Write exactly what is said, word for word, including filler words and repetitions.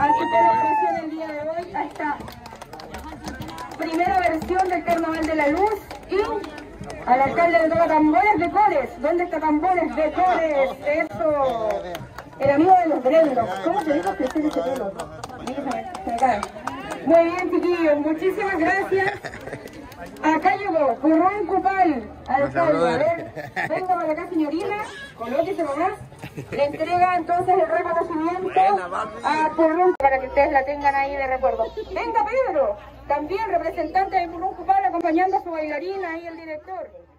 Así que la atención el día de hoy a esta primera versión del Carnaval de la Luz y al alcalde de toca tambores de Cores. ¿Dónde está tambores de Cores? Eso. El amigo de los dreadlocks. ¿Cómo te digo crecer ese pelo? Se me cae. Muy bien, chiquillos. Muchísimas gracias. Acá llegó Purrón Cupal, alcalde. A ver, venga para acá, señorina. Colóquese nomás. Le entrega entonces el reconocimiento a Purrón para que ustedes la tengan ahí de recuerdo. Venga, Pedro. También representante de Purrón Cupal acompañando a su bailarina y el director.